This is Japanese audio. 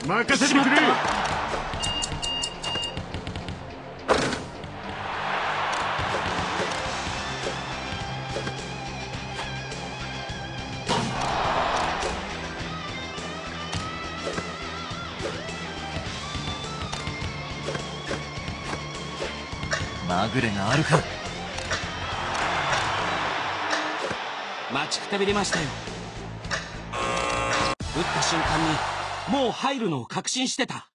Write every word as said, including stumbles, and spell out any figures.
任せてくれ。 まぐれがあるか。 待ちくたびれましたよ。打った瞬間にもう入るのを確信してた。